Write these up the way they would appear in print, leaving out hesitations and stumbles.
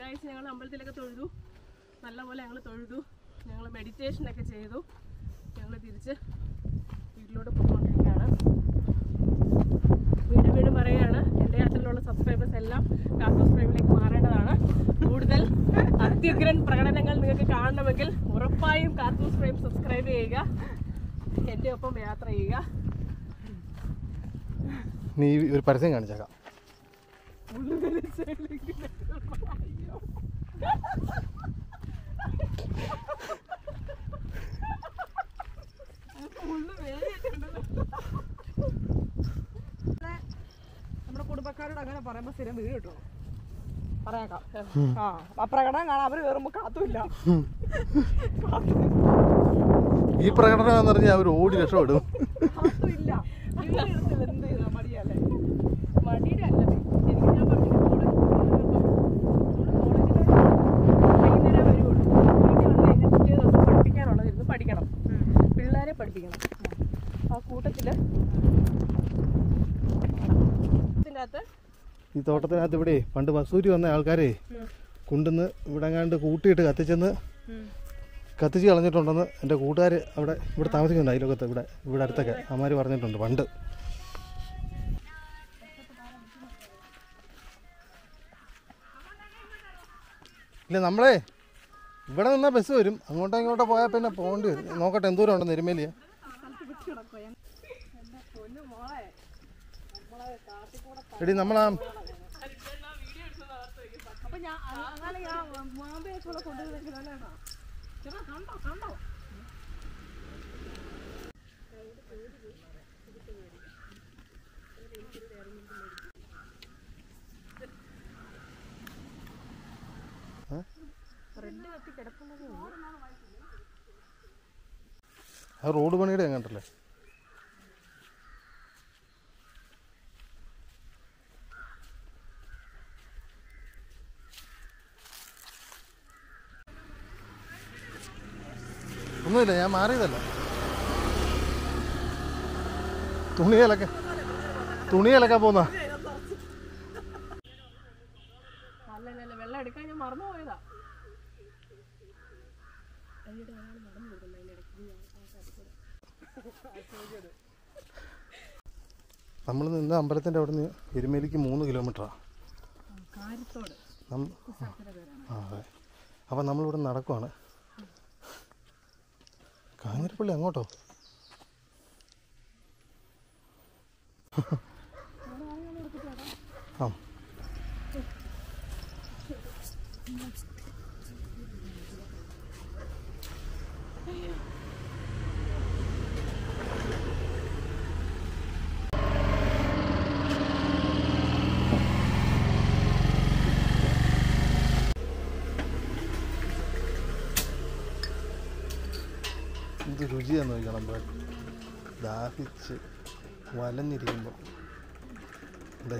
വ്യാഴാഴ്ച ഞങ്ങൾ അമ്പലത്തിലൊക്കെ തൊഴുതു, നല്ലപോലെ ഞങ്ങൾ തൊഴുതു, ഞങ്ങൾ മെഡിറ്റേഷനൊക്കെ ചെയ്തു. ഞങ്ങൾ തിരിച്ച് വീട്ടിലോട്ട് പോയിക്കൊണ്ടിരിക്കുകയാണ്. വീണ്ടും പറയുകയാണ്, എൻ്റെ യാത്രയിലുള്ള സബ്സ്ക്രൈബേഴ്സ് എല്ലാം കാർട്ടൂസ് ഫ്രെയിമിലേക്ക് മാറേണ്ടതാണ്. കൂടുതൽ അത്യുഗ്രൻ പ്രകടനങ്ങൾ നിങ്ങൾക്ക് കാണണമെങ്കിൽ ഉറപ്പായും കാർട്ടൂസ് ഫ്രെയിം സബ്സ്ക്രൈബ് ചെയ്യുക, എൻ്റെ ഒപ്പം യാത്ര ചെയ്യുക. നീ ഒരു പരസ്യം കാണിച്ചേക്കാം. നമ്മുടെ കുടുംബക്കാരോട് അങ്ങനെ പറയുമ്പോ സ്ഥിരം വീട് കിട്ടുമോ പറയാക്കാം. ആ പ്രകടനം കാണാൻ അവര് കയറുമ്പോ കാത്തുമില്ല. ഈ പ്രകടനം എന്ന് പറഞ്ഞാൽ അവർ ഓടി രക്ഷപ്പെടും. കാത്തുമില്ല. എന്ത് ചെയ്താ മടിയല്ലേ? മടിയുടെ അല്ല, എനിക്ക് ഞാൻ പറഞ്ഞു വൈകുന്നേരം വരുള്ളൂ. വീട്ടിൽ വന്ന് കഴിഞ്ഞാൽ പിറ്റേ ദിവസം പഠിപ്പിക്കാനുള്ളതിരുന്ന് പഠിക്കണം, പിള്ളേരെ പഠിപ്പിക്കണം. ആ കൂട്ടത്തില് ഈ തോട്ടത്തിനകത്ത് ഇവിടെ പണ്ട് മസൂരി വന്ന ആൾക്കാരെ കൊണ്ടുവന്ന് ഇവിടെ എങ്ങാണ്ട് കൂട്ടിയിട്ട് കത്തിച്ച് കളഞ്ഞിട്ടുണ്ടെന്ന് എൻ്റെ കൂട്ടുകാർ ഇവിടെ താമസിക്കുന്നുണ്ട്. അതിലൊക്കത്ത് ഇവിടെ അടുത്തൊക്കെ അമ്മമാർ പറഞ്ഞിട്ടുണ്ട് പണ്ട്. ഇല്ല, നമ്മളെ ഇവിടെ നിന്നാൽ ബസ് വരും, അങ്ങോട്ടോ ഇങ്ങോട്ടോ പോയാൽ പിന്നെ പോകേണ്ടി വരും. നോക്കട്ടെ എന്തോരം ഉണ്ടെന്ന് എരുമേലിയ. എടി നമ്മളാ ആ റോഡ് പണിയുടെ എങ്ങോട്ടല്ലേ? ഒന്നുമില്ല, ഞാൻ മാറിയതല്ല. തുണിയലൊക്കെ പോന്ന വെള്ളം എടുക്കാൻ ഞാൻ മറന്നു പോയതാ. നമ്മൾ നിന്ന് അമ്പലത്തിൻ്റെ അവിടെ നിന്ന് എരുമേലിക്ക് 3 കിലോമീറ്ററാണ്. അതെ, അപ്പം നമ്മളിവിടെ നടക്കുവാണ്. കാഞ്ഞിരപ്പള്ളി അങ്ങോട്ടോ? ആ, ഇത് രുചിയാന്ന് നോക്കണം. ദാഹിച്ച് വലഞ്ഞിരിക്കുമ്പോൾ അതെ.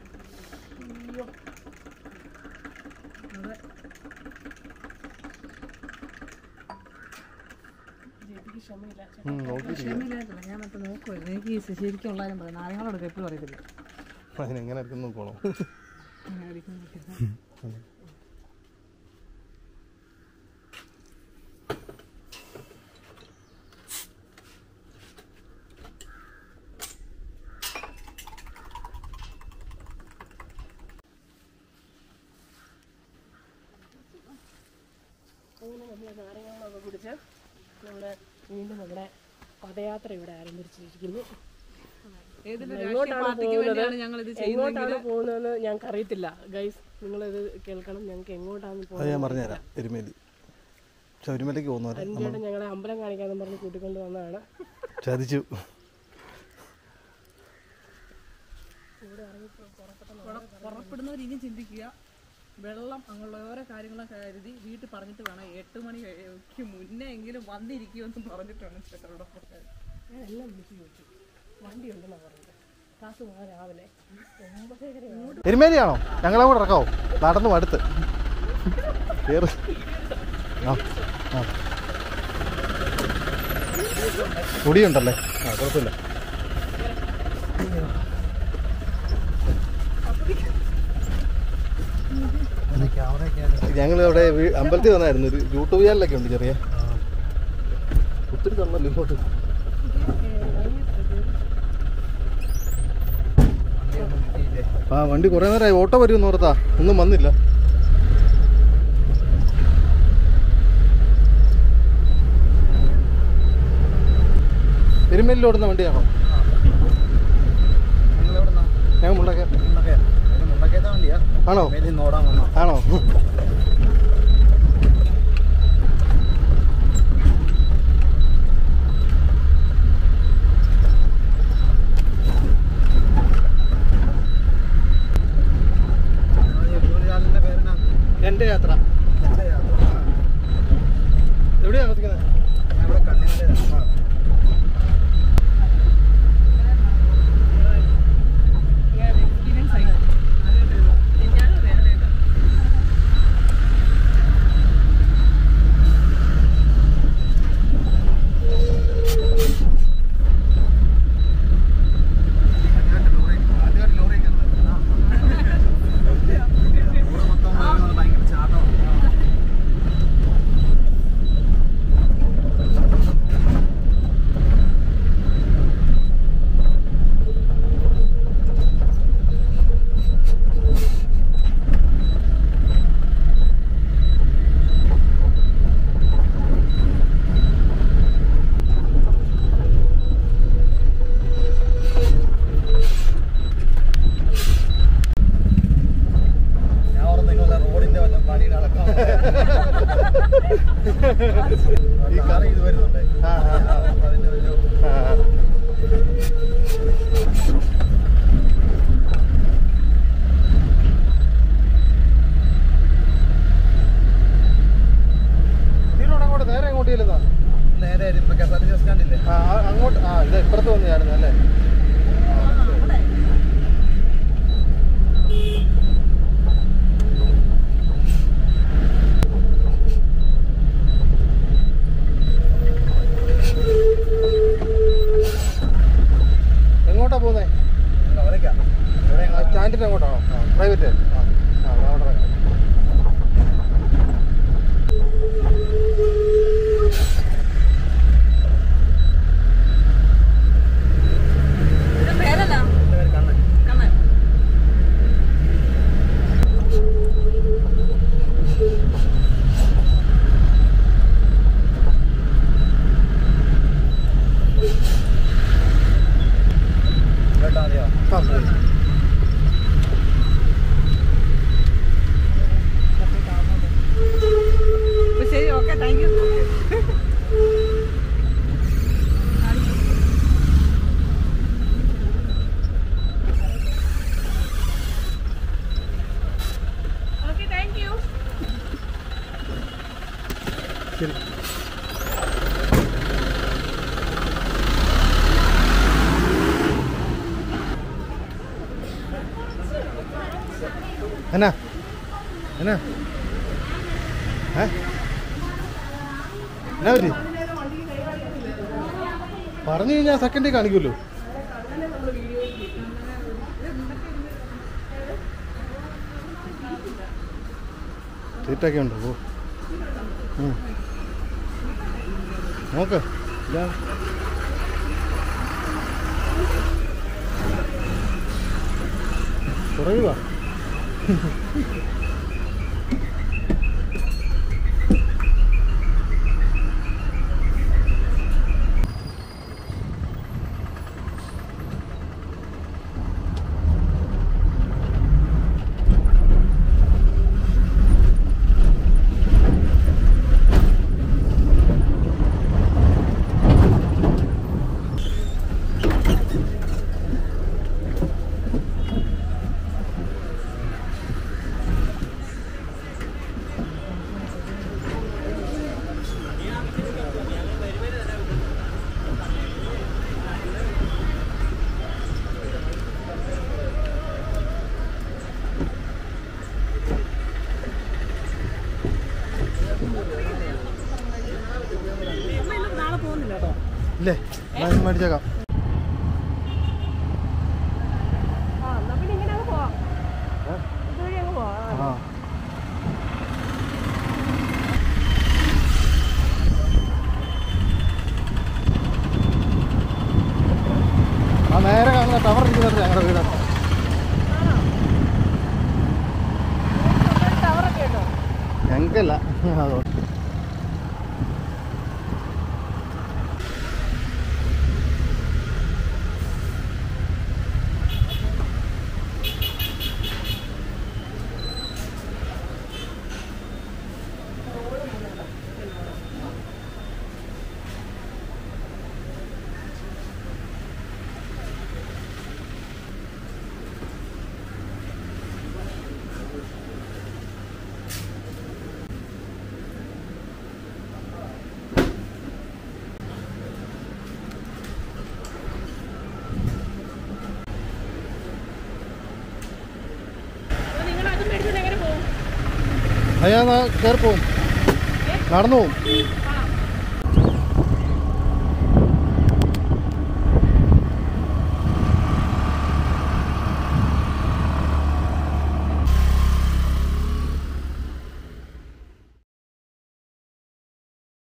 ഞാൻ മറ്റേ നോക്കുമായിരുന്നു. എനിക്ക് ശരിക്കും ഉള്ളതും പറയാം, നാരങ്ങളോടൊക്കെ എപ്പോഴും അറിയത്തില്ല. അതിനെങ്ങനെ എടുക്കും നോക്കണോ? നാരങ്ങളൊക്കെ കുടിച്ച് നമ്മുടെ വീണ്ടും നമ്മുടെ പദയാത്ര ഇവിടെ ആരംഭിച്ചിരിക്കുന്നു. എങ്ങോട്ടാണ് പോകുന്നതെന്ന് ഞങ്ങൾക്ക് അറിയത്തില്ല ഗൈസ്, നിങ്ങളിത് കേൾക്കണം. ഞങ്ങൾക്ക് എങ്ങോട്ടാണ് പോകുന്നത് ഞാൻ പറഞ്ഞുതരാം. എരുമേലി ശബരിമലയ്ക്ക് പോകുന്നവരെ ഞങ്ങളെ അമ്പലം കാണിക്കാന്ന് പറഞ്ഞ് കൂട്ടിക്കൊണ്ട് വന്നതാണ്. ചതിച്ചു. പുറപ്പെടുന്നവർ ഇനി ചിന്തിക്കുക, വെള്ളം അങ്ങനെയുള്ള ഓരോ കാര്യങ്ങളും കരുതി വീട്ടിൽ പറഞ്ഞിട്ട് വേണം 8 മണിക്ക് മുന്നേ എങ്കിലും വന്നിരിക്കുമെന്ന് പറഞ്ഞിട്ടാണ് ചേട്ടനോട് പോയത്. ഞാൻ എല്ലാം വിളിച്ചു ചോദിച്ചു, വണ്ടി ഉണ്ടെന്നാണ് പറഞ്ഞത്. കാസ് പോകാൻ രാവിലെ 9:30. എരുമേലിയാണോ? ഞങ്ങളെ കൂടെ ഇറക്കാവോ? നടന്നു അടുത്ത് കയറ്. പൊടിയുണ്ടല്ലേ? ആ, കുഴപ്പമില്ല. ക്യാമറ ഞങ്ങൾ അവിടെ അമ്പലത്തിൽ വന്നായിരുന്നു. ഒരു യൂട്യൂബ് ചാനലൊക്കെ ഉണ്ട് ചെറിയ. ഒത്തിരി തന്നല്ലോ ഇങ്ങോട്ട്. ആ വണ്ടി കുറേ നേരമായി. ഓട്ടോ വരുമെന്ന് ഓർത്താ, ഒന്നും വന്നില്ല. പെരുമേലിൽ ഓടുന്ന വണ്ടിയാണോ? ഞാൻ ആണോ? ആണോ? എൻ്റെ യാത്ര എവിടെയാണ് താമസിക്കുന്നത്? അങ്ങോട്ട് ഇത് ഇപ്പുറത്ത് വന്നെയായിരുന്നു അല്ലേ? എങ്ങോട്ടാ പോകുന്നേ? സ്റ്റാൻഡിന് അങ്ങോട്ടാണോ? പ്രൈവറ്റ്? അവിടെ ശരി, okay, thank you. Okay, thank you. ശരി. എന്നാ എന്നാ എന്നാ പറ്റി? പറഞ്ഞു കഴിഞ്ഞാൽ സെക്കൻഡിൽ കാണിക്കുമല്ലോ. സീറ്റൊക്കെ ഉണ്ടോ? നോക്ക് ഇതാ. കുറയുക. ഇല്ലേ ഞാൻ മേടിച്ചേക്കാം. എന്നാ പിന്നെ ഇങ്ങനെ അങ്ങ് പോവാം. ഇതുവഴി അങ്ങ് പോവാം. ആ നടക്കില്ല അതുകൊണ്ട്. നിങ്ങൾ അതും മേടിച്ചോണ്ട് എങ്ങനെ പോകും? അത് ഞാൻ കയറി പോവും, നടന്നു പോവും.